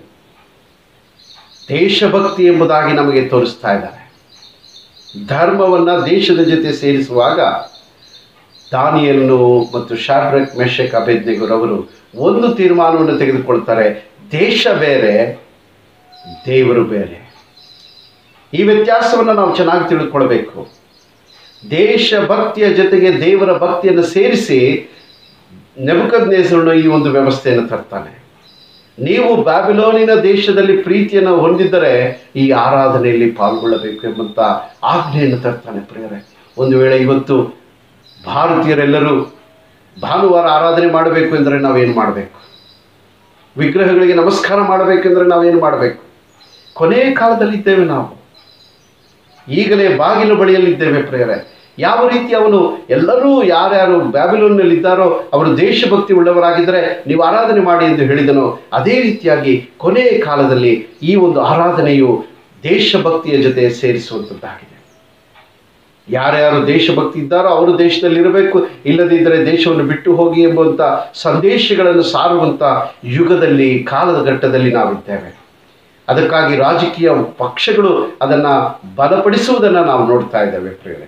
ದೇಶಭಕ್ತಿ ಎಂಬುದಾಗಿ ನಮಗೆ ತೋರಿಸ್ತಾ ಇದ್ದಾರೆ. ಧರ್ಮವನ್ನು ದೇಶದ ಜೊತೆ ಸೇರಿಸುವಾಗ ದಾನಿಯೇಲನು ಮತ್ತು ಶಾಡ್ರಕ್, ಮೆಷಕ್, ಅಬೇದ್ನೆಗೋರವರು ಒಂದು ತೀರ್ಮಾನವನ್ನು ತೆಗೆದುಕೊಳ್ತಾರೆ. ದೇಶ ಬೇರೆ, ದೇವರು ಬೇರೆ. ಈ ವ್ಯತ್ಯಾಸವನ್ನು ನಾವು ಚೆನ್ನಾಗಿ ತಿಳ್ಕೊಳ್ಬೇಕು. ದೇಶಭಕ್ತಿಯ ಜೊತೆಗೆ ದೇವರ ಭಕ್ತಿಯನ್ನು ಸೇರಿಸಿ ನೆಬೂಕದ್ನೆಚ್ಚರನು ಈ ಒಂದು ವ್ಯವಸ್ಥೆಯನ್ನು ತರ್ತಾನೆ. ನೀವು ಬ್ಯಾಬಿಲೋನಿನ ದೇಶದಲ್ಲಿ ಪ್ರೀತಿಯನ್ನು ಹೊಂದಿದ್ದರೆ ಈ ಆರಾಧನೆಯಲ್ಲಿ ಪಾಲ್ಗೊಳ್ಳಬೇಕು ಎಂಬಂಥ ಆಜ್ಞೆಯನ್ನು ತರ್ತಾನೆ. ಪ್ರಿಯರೇ, ಒಂದು ವೇಳೆ ಇವತ್ತು ಭಾರತೀಯರೆಲ್ಲರೂ ಭಾನುವಾರ ಆರಾಧನೆ ಮಾಡಬೇಕು ಎಂದರೆ ನಾವೇನು ಮಾಡಬೇಕು? ವಿಗ್ರಹಗಳಿಗೆ ನಮಸ್ಕಾರ ಮಾಡಬೇಕೆಂದರೆ ನಾವೇನು ಮಾಡಬೇಕು? ಕೊನೆಯ ಕಾಲದಲ್ಲಿದ್ದೇವೆ ನಾವು. ಈಗಲೇ ಬಾಗಿಲು ಬಳಿಯಲ್ಲಿದ್ದೇವೆ. ಪ್ರಿಯರೇ, ಯಾವ ರೀತಿ ಅವನು ಎಲ್ಲರೂ ಯಾರ್ಯಾರು ಬ್ಯಾಬಿಲೋನ್ನಲ್ಲಿದ್ದಾರೋ ಅವರು ದೇಶಭಕ್ತಿ ಉಳ್ಳವರಾಗಿದ್ದರೆ ನೀವು ಆರಾಧನೆ ಮಾಡಿ ಎಂದು ಹೇಳಿದನೋ, ಅದೇ ರೀತಿಯಾಗಿ ಕೊನೆಯ ಕಾಲದಲ್ಲಿ ಈ ಒಂದು ಆರಾಧನೆಯು ದೇಶಭಕ್ತಿಯ ಜೊತೆ ಸೇರಿಸುವಂಥದ್ದಾಗಿದೆ. ಯಾರ್ಯಾರು ದೇಶಭಕ್ತಿ ಇದ್ದಾರೋ ಅವರು ದೇಶದಲ್ಲಿರಬೇಕು, ಇಲ್ಲದಿದ್ದರೆ ದೇಶವನ್ನು ಬಿಟ್ಟು ಹೋಗಿ ಎಂಬುವಂಥ ಸಂದೇಶಗಳನ್ನು ಸಾರುವಂಥ ಯುಗದಲ್ಲಿ, ಕಾಲದ ಘಟ್ಟದಲ್ಲಿ ನಾವಿದ್ದೇವೆ. ಅದಕ್ಕಾಗಿ ರಾಜಕೀಯ ಪಕ್ಷಗಳು ಅದನ್ನು ಬಲಪಡಿಸುವುದನ್ನು ನಾವು ನೋಡ್ತಾ ಇದ್ದೇವೆ. ಪ್ರಿಯರೇ,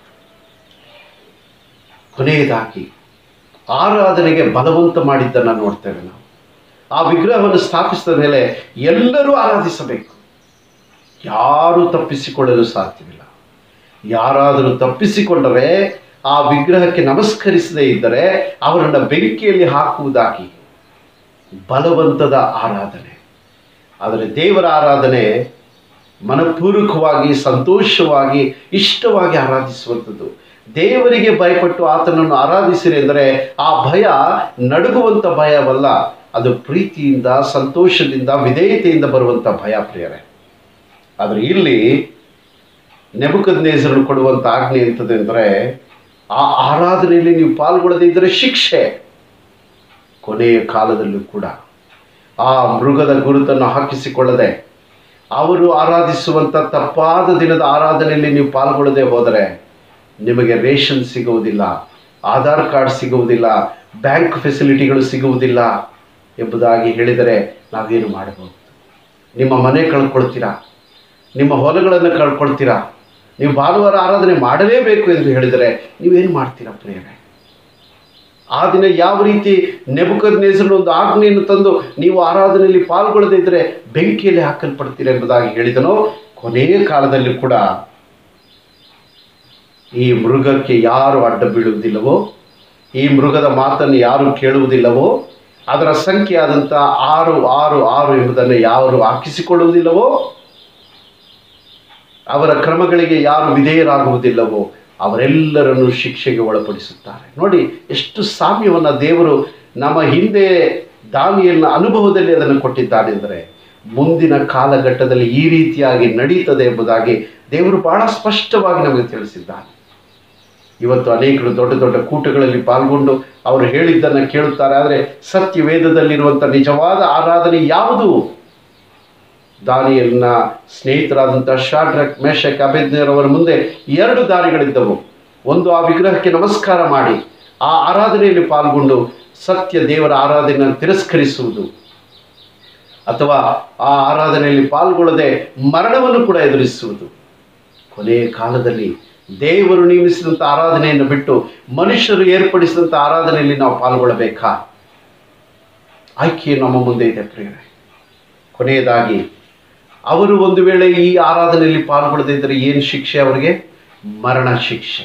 ಕೊನೆಯದಾಗಿ ಆರಾಧನೆಗೆ ಬಲವಂತ ಮಾಡಿದ್ದನ್ನು ನೋಡ್ತೇವೆ ನಾವು. ಆ ವಿಗ್ರಹವನ್ನು ಸ್ಥಾಪಿಸಿದ ಮೇಲೆ ಎಲ್ಲರೂ ಆರಾಧಿಸಬೇಕು, ಯಾರೂ ತಪ್ಪಿಸಿಕೊಳ್ಳಲು ಸಾಧ್ಯವಿಲ್ಲ. ಯಾರಾದರೂ ತಪ್ಪಿಸಿಕೊಂಡರೆ, ಆ ವಿಗ್ರಹಕ್ಕೆ ನಮಸ್ಕರಿಸದೇ ಇದ್ದರೆ ಅವರನ್ನು ಬೆಂಕಿಯಲ್ಲಿ ಹಾಕುವುದಾಗಿ ಬಲವಂತದ ಆರಾಧನೆ. ಆದರೆ ದೇವರ ಆರಾಧನೆ ಮನಪೂರ್ವಕವಾಗಿ, ಸಂತೋಷವಾಗಿ, ಇಷ್ಟವಾಗಿ ಆರಾಧಿಸುವಂಥದ್ದು. ದೇವರಿಗೆ ಭಯಪಟ್ಟು ಆತನನ್ನು ಆರಾಧಿಸಿರಿ ಎಂದರೆ ಆ ಭಯ ನಡುಗುವಂಥ ಭಯವಲ್ಲ, ಅದು ಪ್ರೀತಿಯಿಂದ, ಸಂತೋಷದಿಂದ, ವಿಧೇಯತೆಯಿಂದ ಬರುವಂಥ ಭಯ. ಪ್ರಿಯರೇ, ಆದರೆ ಇಲ್ಲಿ ನೆಬೂಕದ್ನೆಚ್ಚರನು ಕೊಡುವಂಥ ಆಜ್ಞೆ ಎಂಥದ್ದೆಂದರೆ, ಆ ಆರಾಧನೆಯಲ್ಲಿ ನೀವು ಪಾಲ್ಗೊಳ್ಳದೇ ಇದ್ದರೆ ಶಿಕ್ಷೆ. ಕೊನೆಯ ಕಾಲದಲ್ಲೂ ಕೂಡ ಆ ಮೃಗದ ಗುರುತನ್ನು ಹಾಕಿಸಿಕೊಳ್ಳದೆ ಅವರು ಆರಾಧಿಸುವಂಥ ತಪ್ಪಾದ ದಿನದ ಆರಾಧನೆಯಲ್ಲಿ ನೀವು ಪಾಲ್ಗೊಳ್ಳದೆ ಹೋದರೆ ನಿಮಗೆ ರೇಷನ್ ಸಿಗುವುದಿಲ್ಲ, ಆಧಾರ್ ಕಾರ್ಡ್ ಸಿಗುವುದಿಲ್ಲ, ಬ್ಯಾಂಕ್ ಫೆಸಿಲಿಟಿಗಳು ಸಿಗುವುದಿಲ್ಲ ಎಂಬುದಾಗಿ ಹೇಳಿದರೆ ನಾವೇನು ಮಾಡಬಹುದು? ನಿಮ್ಮ ಮನೆ ಕಳ್ಕೊಳ್ತೀರಾ, ನಿಮ್ಮ ಹೊಲಗಳನ್ನು ಕಳ್ಕೊಳ್ತೀರಾ. ನೀವು ಭಾನುವಾರ ಆರಾಧನೆ ಮಾಡಲೇಬೇಕು ಎಂದು ಹೇಳಿದರೆ ನೀವೇನು ಮಾಡ್ತೀರಾ? ಪ್ರಿಯರೇ, ಆ ದಿನ ಯಾವ ರೀತಿ ನೆಬೂಕದ್ನೆಚ್ಚರನು ಒಂದು ಆಜ್ಞೆಯನ್ನು ತಂದು ನೀವು ಆರಾಧನೆಯಲ್ಲಿ ಪಾಲ್ಗೊಳ್ಳದೇ ಇದ್ದರೆ ಬೆಂಕಿಯಲ್ಲಿ ಹಾಕಲ್ಪಡ್ತೀರಾ ಎಂಬುದಾಗಿ ಹೇಳಿದನೋ, ಕೊನೆಯ ಕಾಲದಲ್ಲಿ ಕೂಡ ಈ ಮೃಗಕ್ಕೆ ಯಾರು ಅಡ್ಡ ಬೀಳುವುದಿಲ್ಲವೋ, ಈ ಮೃಗದ ಮಾತನ್ನು ಯಾರು ಕೇಳುವುದಿಲ್ಲವೋ, ಅದರ ಸಂಖ್ಯೆ ಆದಂಥ ಆರು ಆರು ಆರು ಎಂಬುದನ್ನು ಯಾರು ಹಾಕಿಸಿಕೊಳ್ಳುವುದಿಲ್ಲವೋ, ಅವರ ಕ್ರಮಗಳಿಗೆ ಯಾರು ವಿಧೇಯರಾಗುವುದಿಲ್ಲವೋ ಅವರೆಲ್ಲರನ್ನು ಶಿಕ್ಷೆಗೆ ಒಳಪಡಿಸುತ್ತಾರೆ. ನೋಡಿ ಎಷ್ಟು ಸಾಮ್ಯವನ್ನು ದೇವರು ನಮ್ಮ ಹಿಂದೆ ದಾನಿಯೇಲನ ಅನುಭವದಲ್ಲಿ ಅದನ್ನು ಕೊಟ್ಟಿದ್ದಾನೆ ಅಂದರೆ, ಮುಂದಿನ ಕಾಲಘಟ್ಟದಲ್ಲಿ ಈ ರೀತಿಯಾಗಿ ನಡೀತದೆ ಎಂಬುದಾಗಿ ದೇವರು ಬಹಳ ಸ್ಪಷ್ಟವಾಗಿ ನಮಗೆ ತಿಳಿಸಿದ್ದಾನೆ. ಇವತ್ತು ಅನೇಕರು ದೊಡ್ಡ ದೊಡ್ಡ ಕೂಟಗಳಲ್ಲಿ ಪಾಲ್ಗೊಂಡು ಅವರು ಹೇಳಿದ್ದನ್ನು ಕೇಳುತ್ತಾರೆ. ಆದರೆ ಸತ್ಯವೇದದಲ್ಲಿರುವಂಥ ನಿಜವಾದ ಆರಾಧನೆ ಯಾವುದು? ದಾನಿಯೇಲನ ಸ್ನೇಹಿತರಾದಂಥ ಶಾಡ್ರಕ್, ಮೆಷಕ್, ಅಬೇದ್ನೆಗೋರವರ ಮುಂದೆ ಎರಡು ದಾರಿಗಳಿದ್ದವು. ಒಂದು ಆ ವಿಗ್ರಹಕ್ಕೆ ನಮಸ್ಕಾರ ಮಾಡಿ ಆ ಆರಾಧನೆಯಲ್ಲಿ ಪಾಲ್ಗೊಂಡು ಸತ್ಯ ದೇವರ ಆರಾಧನೆಯನ್ನು ತಿರಸ್ಕರಿಸುವುದು, ಅಥವಾ ಆ ಆರಾಧನೆಯಲ್ಲಿ ಪಾಲ್ಗೊಳ್ಳದೆ ಮರಣವನ್ನು ಕೂಡ ಎದುರಿಸುವುದು. ಕೊನೆಯ ಕಾಲದಲ್ಲಿ ದೇವರು ನೇಮಿಸಿದಂಥ ಆರಾಧನೆಯನ್ನು ಬಿಟ್ಟು ಮನುಷ್ಯರು ಏರ್ಪಡಿಸಿದಂಥ ಆರಾಧನೆಯಲ್ಲಿ ನಾವು ಪಾಲ್ಗೊಳ್ಳಬೇಕಾ? ಆಯ್ಕೆ ನಮ್ಮ ಮುಂದೆ ಇದೆ. ಪ್ರಿಯರೇ, ಕೊನೆಯದಾಗಿ ಅವರು ಒಂದು ವೇಳೆ ಈ ಆರಾಧನೆಯಲ್ಲಿ ಪಾಲ್ಗೊಳ್ಳದೇ ಇದ್ದರೆ ಏನು ಶಿಕ್ಷೆ ಅವರಿಗೆ? ಮರಣ ಶಿಕ್ಷೆ.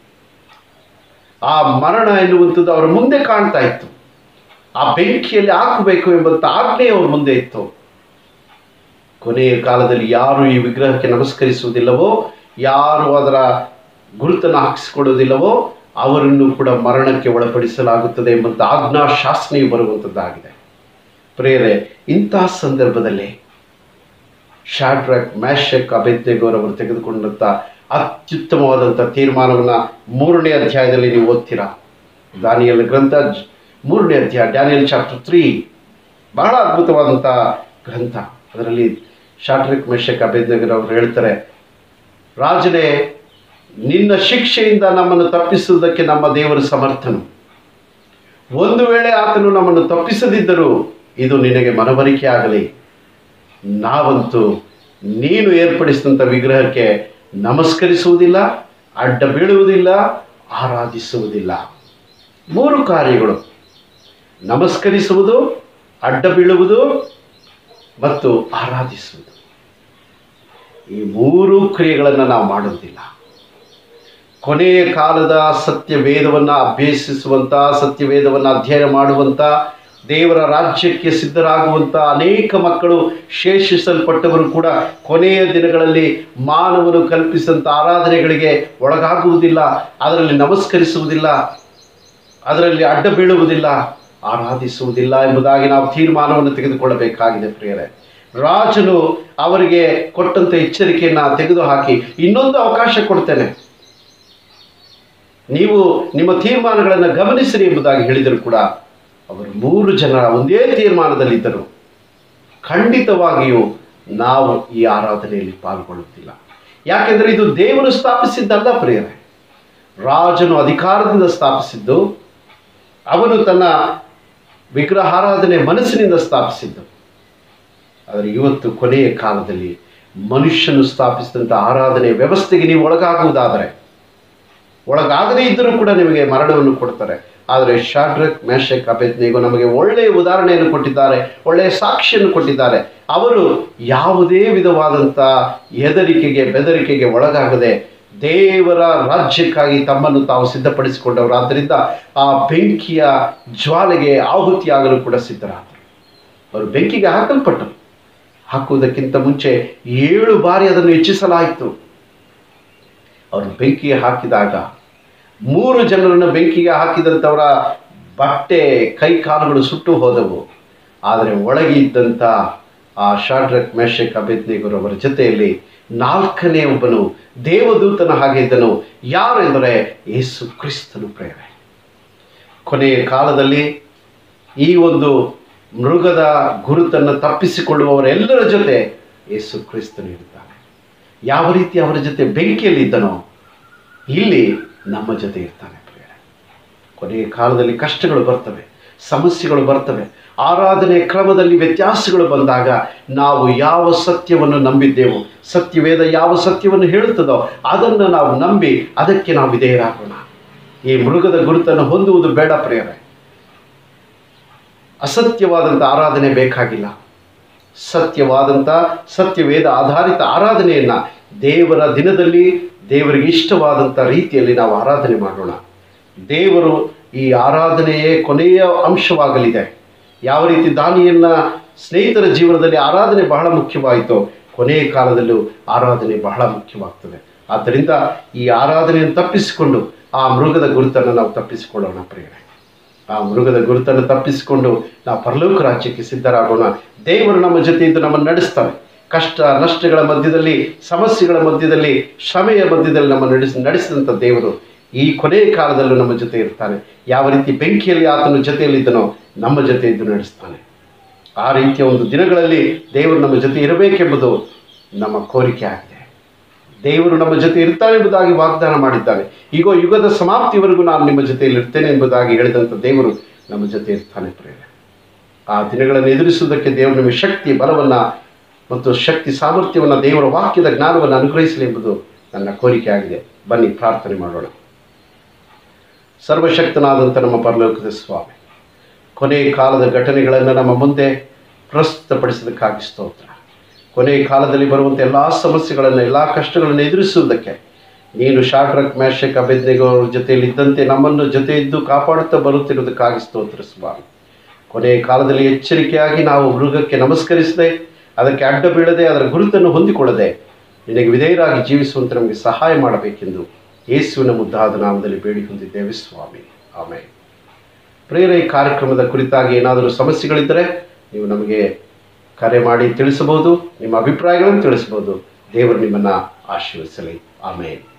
ಆ ಮರಣ ಎನ್ನುವಂಥದ್ದು ಅವರ ಮುಂದೆ ಕಾಣ್ತಾ ಇತ್ತು. ಆ ಬೆಂಕಿಯಲ್ಲಿ ಹಾಕಬೇಕು ಎಂಬಂಥ ಆಜ್ಞೆ ಅವರ ಮುಂದೆ ಇತ್ತು. ಕೊನೆಯ ಕಾಲದಲ್ಲಿ ಯಾರು ಈ ವಿಗ್ರಹಕ್ಕೆ ನಮಸ್ಕರಿಸುವುದಿಲ್ಲವೋ, ಯಾರು ಅದರ ಗುರುತನ್ನು ಹಾಕಿಸಿಕೊಳ್ಳುವುದಿಲ್ಲವೋ ಅವರನ್ನು ಕೂಡ ಮರಣಕ್ಕೆ ಒಳಪಡಿಸಲಾಗುತ್ತದೆ ಎಂಬಂಥ ಆಜ್ಞಾ ಶಾಸನೆಯು ಬರುವಂಥದ್ದಾಗಿದೆ. ಪ್ರಿಯರೇ, ಇಂತಹ ಸಂದರ್ಭದಲ್ಲಿ ಶಾಡ್ರಕ್, ಮೆಷಕ್, ಅಬೇದ್ನೆಗೋರವರು ತೆಗೆದುಕೊಂಡಂಥ ಅತ್ಯುತ್ತಮವಾದಂಥ ತೀರ್ಮಾನವನ್ನು ಮೂರನೇ ಅಧ್ಯಾಯದಲ್ಲಿ ನೀವು ಓದ್ತೀರಾ. ದಾನಿಯೇಲ ಗ್ರಂಥ ಮೂರನೇ ಅಧ್ಯಾಯ, ಡ್ಯಾನಿಯಲ್ ಚಾಪ್ಟರ್ ತ್ರೀ, ಬಹಳ ಅದ್ಭುತವಾದಂಥ ಗ್ರಂಥ. ಅದರಲ್ಲಿ ಶಾಡ್ರಕ್, ಮೆಷಕ್, ಅಬೇದ್ನೆಗೋರವರು ಹೇಳ್ತಾರೆ, ರಾಜನೇ, ನಿನ್ನ ಶಿಕ್ಷೆಯಿಂದ ನಮ್ಮನ್ನು ತಪ್ಪಿಸುವುದಕ್ಕೆ ನಮ್ಮ ದೇವರು ಸಮರ್ಥನು. ಒಂದು ವೇಳೆ ಆತನು ನಮ್ಮನ್ನು ತಪ್ಪಿಸದಿದ್ದರೂ ಇದು ನಿನಗೆ ಮನವರಿಕೆ ಆಗಲಿ, ನಾವಂತೂ ನೀನು ಏರ್ಪಡಿಸಿದಂಥ ವಿಗ್ರಹಕ್ಕೆ ನಮಸ್ಕರಿಸುವುದಿಲ್ಲ, ಅಡ್ಡ ಬೀಳುವುದಿಲ್ಲ, ಆರಾಧಿಸುವುದಿಲ್ಲ. ಮೂರು ಕಾರ್ಯಗಳು: ನಮಸ್ಕರಿಸುವುದು, ಅಡ್ಡ ಬೀಳುವುದು ಮತ್ತು ಆರಾಧಿಸುವುದು. ಈ ಮೂರು ಕ್ರಿಯೆಗಳನ್ನು ನಾವು ಮಾಡುವುದಿಲ್ಲ. ಕೊನೆಯ ಕಾಲದ ಸತ್ಯವೇದವನ್ನು ಅಭ್ಯಸಿಸುವಂಥ, ಸತ್ಯವೇದವನ್ನು ಅಧ್ಯಯನ ಮಾಡುವಂಥ, ದೇವರ ರಾಜ್ಯಕ್ಕೆ ಸಿದ್ಧರಾಗುವಂಥ ಅನೇಕ ಮಕ್ಕಳು ಶೇಷಿಸಲ್ಪಟ್ಟವರು ಕೂಡ ಕೊನೆಯ ದಿನಗಳಲ್ಲಿ ಮಾನವನು ಕಲ್ಪಿಸಿದಂಥ ಆರಾಧನೆಗಳಿಗೆ ಒಳಗಾಗುವುದಿಲ್ಲ, ಅದರಲ್ಲಿ ನಮಸ್ಕರಿಸುವುದಿಲ್ಲ, ಅದರಲ್ಲಿ ಅಡ್ಡ ಬೀಳುವುದಿಲ್ಲ, ಆರಾಧಿಸುವುದಿಲ್ಲ ಎಂಬುದಾಗಿ ನಾವು ತೀರ್ಮಾನವನ್ನು ತೆಗೆದುಕೊಳ್ಳಬೇಕಾಗಿದೆ ಪ್ರಿಯರೇ. ರಾಜನು ಅವರಿಗೆ ಕೊಟ್ಟಂಥ ಎಚ್ಚರಿಕೆಯನ್ನು ತೆಗೆದುಹಾಕಿ ಇನ್ನೊಂದು ಅವಕಾಶ ಕೊಡ್ತೇನೆ, ನೀವು ನಿಮ್ಮ ತೀರ್ಮಾನಗಳನ್ನು ಗಮನಿಸಿರಿ ಎಂಬುದಾಗಿ ಹೇಳಿದರು ಕೂಡ ಅವರು ಮೂರು ಜನ ಒಂದೇ ತೀರ್ಮಾನದಲ್ಲಿದ್ದರು. ಖಂಡಿತವಾಗಿಯೂ ನಾವು ಈ ಆರಾಧನೆಯಲ್ಲಿ ಪಾಲ್ಗೊಳ್ಳುತ್ತಿಲ್ಲ. ಯಾಕೆಂದರೆ ಇದು ದೇವರು ಸ್ಥಾಪಿಸಿದ್ದಲ್ಲ ಪ್ರಿಯರೇ, ರಾಜನು ಅಧಿಕಾರದಿಂದ ಸ್ಥಾಪಿಸಿದ್ದು, ಅವನು ತನ್ನ ವಿಗ್ರಹಾರಾಧನೆ ಮನಸ್ಸಿನಿಂದ ಸ್ಥಾಪಿಸಿದ್ದು. ಆದರೆ ಇವತ್ತು ಕೊನೆಯ ಕಾಲದಲ್ಲಿ ಮನುಷ್ಯನು ಸ್ಥಾಪಿಸಿದಂಥ ಆರಾಧನೆ ವ್ಯವಸ್ಥೆಗೆ ನೀವು ಒಳಗಾಗುವುದಾದರೆ, ಒಳಗಾಗದೇ ಇದ್ದರೂ ಕೂಡ ನಿಮಗೆ ಮರಣವನ್ನು ಕೊಡ್ತಾರೆ. ಆದರೆ ಶಾಡ್ರಕ್, ಮೇಷಕ್, ಅಬೇದ್ನೆಗೋ ನಮಗೆ ಒಳ್ಳೆಯ ಉದಾಹರಣೆಯನ್ನು ಕೊಟ್ಟಿದ್ದಾರೆ, ಒಳ್ಳೆಯ ಸಾಕ್ಷಿಯನ್ನು ಕೊಟ್ಟಿದ್ದಾರೆ. ಅವರು ಯಾವುದೇ ವಿಧವಾದಂಥ ಹೆದರಿಕೆಗೆ ಬೆದರಿಕೆಗೆ ಒಳಗಾಗದೆ ದೇವರ ರಾಜ್ಯಕ್ಕಾಗಿ ತಮ್ಮನ್ನು ತಾವು ಸಿದ್ಧಪಡಿಸಿಕೊಂಡವರು. ಆದ್ದರಿಂದ ಆ ಬೆಂಕಿಯ ಜ್ವಾಲೆಗೆ ಆಹುತಿಯಾಗಲು ಕೂಡ ಸಿದ್ಧರಾದರು. ಅವರು ಬೆಂಕಿಗೆ ಹಾಕಲ್ಪಟ್ಟರು. ಹಾಕುವುದಕ್ಕಿಂತ ಮುಂಚೆ ಏಳು ಬಾರಿ ಅದನ್ನು ಹೆಚ್ಚಿಸಲಾಯಿತು. ಅವರು ಬೆಂಕಿಗೆ ಹಾಕಿದಾಗ ಮೂರು ಜನರನ್ನು ಬೆಂಕಿಗೆ ಹಾಕಿದಂಥವರ ಬಟ್ಟೆ, ಕೈ ಕಾಲುಗಳು ಸುಟ್ಟು ಹೋದವು. ಆದರೆ ಒಳಗೆ ಇದ್ದಂಥ ಆ ಶಾಡ್ರಕ್, ಮೇಷಕ್, ಅಬೇದ್ನೆಗೋರವರ ಜೊತೆಯಲ್ಲಿ ನಾಲ್ಕನೇ ಒಬ್ಬನು ದೇವದೂತನ ಹಾಗೆ ಇದ್ದನು. ಯಾರೆಂದರೆ ಯೇಸು ಕ್ರಿಸ್ತನು ಪ್ರೇರೆ. ಕೊನೆಯ ಕಾಲದಲ್ಲಿ ಈ ಒಂದು ಮೃಗದ ಗುರುತನ್ನು ತಪ್ಪಿಸಿಕೊಳ್ಳುವವರೆಲ್ಲರ ಜೊತೆ ಯೇಸು ಕ್ರಿಸ್ತನು ಇರ್ತಾನೆ. ಯಾವ ರೀತಿ ಅವರ ಜೊತೆ ಬೆಂಕಿಯಲ್ಲಿ ಇದ್ದನೋ ಇಲ್ಲಿ ನಮ್ಮ ಜೊತೆ ಇರ್ತಾನೆ ಪ್ರಿಯರೇ. ಕೊನೆಯ ಕಾಲದಲ್ಲಿ ಕಷ್ಟಗಳು ಬರ್ತವೆ, ಸಮಸ್ಯೆಗಳು ಬರ್ತವೆ, ಆರಾಧನೆ ಕ್ರಮದಲ್ಲಿ ವ್ಯತ್ಯಾಸಗಳು ಬಂದಾಗ ನಾವು ಯಾವ ಸತ್ಯವನ್ನು ನಂಬಿದ್ದೆವೋ, ಸತ್ಯವೇದ ಯಾವ ಸತ್ಯವನ್ನು ಹೇಳುತ್ತದೋ ಅದನ್ನು ನಾವು ನಂಬಿ ಅದಕ್ಕೆ ನಾವು ವಿಧೇಯರಾಗೋಣ. ಈ ಮೃಗದ ಗುರುತನ್ನು ಹೊಂದುವುದು ಬೇಡ ಪ್ರಿಯರೇ. ಅಸತ್ಯವಾದಂಥ ಆರಾಧನೆ ಬೇಕಾಗಿಲ್ಲ. ಸತ್ಯವಾದಂಥ ಸತ್ಯವೇದ ಆಧಾರಿತ ಆರಾಧನೆಯನ್ನು ದೇವರ ದಿನದಲ್ಲಿ ದೇವರಿಗೆ ಇಷ್ಟವಾದಂಥ ರೀತಿಯಲ್ಲಿ ನಾವು ಆರಾಧನೆ ಮಾಡೋಣ. ದೇವರು ಈ ಆರಾಧನೆಯೇ ಕೊನೆಯ ಅಂಶವಾಗಲಿದೆ. ಯಾವ ರೀತಿ ದಾನಿಯನ್ನ ಸ್ನೇಹಿತರ ಜೀವನದಲ್ಲಿ ಆರಾಧನೆ ಬಹಳ ಮುಖ್ಯವಾಯಿತು, ಕೊನೆಯ ಕಾಲದಲ್ಲೂ ಆರಾಧನೆ ಬಹಳ ಮುಖ್ಯವಾಗ್ತದೆ. ಆದ್ದರಿಂದ ಈ ಆರಾಧನೆಯನ್ನು ತಪ್ಪಿಸಿಕೊಂಡು ಆ ಮೃಗದ ಗುರುತನ್ನು ನಾವು ತಪ್ಪಿಸಿಕೊಳ್ಳೋಣ ಪ್ರಿಯರೇ. ಆ ಮೃಗದ ಗುರುತನ್ನು ತಪ್ಪಿಸಿಕೊಂಡು ನಾವು ಪರಲೋಕ ರಾಜ್ಯಕ್ಕೆ ಸಿದ್ಧರಾಗೋಣ. ದೇವರು ನಮ್ಮ ಜೊತೆ ಇದ್ದು ನಮ್ಮನ್ನು ನಡೆಸ್ತಾನೆ. ಕಷ್ಟ ನಷ್ಟಗಳ ಮಧ್ಯದಲ್ಲಿ, ಸಮಸ್ಯೆಗಳ ಮಧ್ಯದಲ್ಲಿ, ಶ್ರಮೆಯ ಮಧ್ಯದಲ್ಲಿ ನಮ್ಮ ನಡೆಸಿ ನಡೆಸಿದಂಥ ದೇವರು ಈ ಕೊನೆಯ ಕಾಲದಲ್ಲೂ ನಮ್ಮ ಜೊತೆ ಇರ್ತಾನೆ. ಯಾವ ರೀತಿ ಬೆಂಕಿಯಲ್ಲಿ ಆತನ ಜೊತೆಯಲ್ಲಿದ್ದನೋ ನಮ್ಮ ಜೊತೆ ಇದ್ದು ನಡೆಸ್ತಾನೆ. ಆ ರೀತಿಯ ಒಂದು ದಿನಗಳಲ್ಲಿ ದೇವರು ನಮ್ಮ ಜೊತೆ ಇರಬೇಕೆಂಬುದು ನಮ್ಮ ಕೋರಿಕೆ ಆಗಿದೆ. ದೇವರು ನಮ್ಮ ಜೊತೆ ಇರ್ತಾನೆ ಎಂಬುದಾಗಿ ವಾಗ್ದಾನ ಮಾಡಿದ್ದಾನೆ. ಈಗ ಯುಗದ ಸಮಾಪ್ತಿವರೆಗೂ ನಾನು ನಿಮ್ಮ ಜೊತೆಯಲ್ಲಿ ಇರ್ತೇನೆ ಎಂಬುದಾಗಿ ಹೇಳಿದಂಥ ದೇವರು ನಮ್ಮ ಜೊತೆ ಇರ್ತಾನೆ ಪ್ರೇರೆ. ಆ ದಿನಗಳನ್ನು ಎದುರಿಸುವುದಕ್ಕೆ ದೇವರು ನಮಗೆ ಶಕ್ತಿ, ಬಲವನ್ನು ಮತ್ತು ಶಕ್ತಿ ಸಾಮರ್ಥ್ಯವನ್ನು, ದೇವರ ವಾಕ್ಯದ ಜ್ಞಾನವನ್ನು ಅನುಗ್ರಹಿಸಲಿ ಎಂಬುದು ನನ್ನ ಕೋರಿಕೆ ಆಗಿದೆ. ಬನ್ನಿ ಪ್ರಾರ್ಥನೆ ಮಾಡೋಣ. ಸರ್ವಶಕ್ತನಾದಂಥ ನಮ್ಮ ಪರಲೋಕದ ಸ್ವಾಮಿ, ಕೊನೆಯ ಕಾಲದ ಘಟನೆಗಳನ್ನು ನಮ್ಮ ಮುಂದೆ ಪ್ರಸ್ತುತಪಡಿಸೋದಕ್ಕಾಗಿ ಸ್ತೋತ್ರ. ಕೊನೆಯ ಕಾಲದಲ್ಲಿ ಬರುವಂಥ ಎಲ್ಲ ಸಮಸ್ಯೆಗಳನ್ನು, ಎಲ್ಲ ಕಷ್ಟಗಳನ್ನು ಎದುರಿಸುವುದಕ್ಕೆ ನೀನು ಶಾಡ್ರಕ್, ಮೇಷಕ್, ಅಬೇದ್ನೆಗೋ ಅವರ ಜೊತೆಯಲ್ಲಿ ಇದ್ದಂತೆ ನಮ್ಮನ್ನು ಜೊತೆ ಇದ್ದು ಕಾಪಾಡುತ್ತಾ ಬರುತ್ತಿರುವುದಕ್ಕಾಗಿ ಸ್ತೋತ್ರ ಸ್ವಾಮಿ. ಕೊನೆಯ ಕಾಲದಲ್ಲಿ ಎಚ್ಚರಿಕೆಯಾಗಿ ನಾವು ಮೃಗಕ್ಕೆ ನಮಸ್ಕರಿಸದೆ, ಅದಕ್ಕೆ ಅಡ್ಡ ಬೀಳದೆ, ಅದರ ಗುರುತನ್ನು ಹೊಂದಿಕೊಳ್ಳದೆ ನಿನಗೆ ವಿಧೇಯರಾಗಿ ಜೀವಿಸುವಂತೆ ನಮಗೆ ಸಹಾಯ ಮಾಡಬೇಕೆಂದು ಯೇಸುವಿನ ಮುದ್ದಾದ ನಾಮದಲ್ಲಿ ಬೇಡಿ ಹೊಂದಿದ್ದೇವೆ ಸ್ವಾಮಿ. ಆಮೇಲೆ ಪ್ರೇರೆ, ಈ ಕಾರ್ಯಕ್ರಮದ ಕುರಿತಾಗಿ ಏನಾದರೂ ಸಮಸ್ಯೆಗಳಿದ್ದರೆ ನೀವು ನಮಗೆ ಕರೆ ಮಾಡಿ ತಿಳಿಸಬಹುದು. ನಿಮ್ಮ ಅಭಿಪ್ರಾಯಗಳನ್ನು ತಿಳಿಸಬಹುದು. ದೇವರು ನಿಮ್ಮನ್ನು ಆಶೀರ್ವದಿಸಲಿ. ಆಮೇಲೆ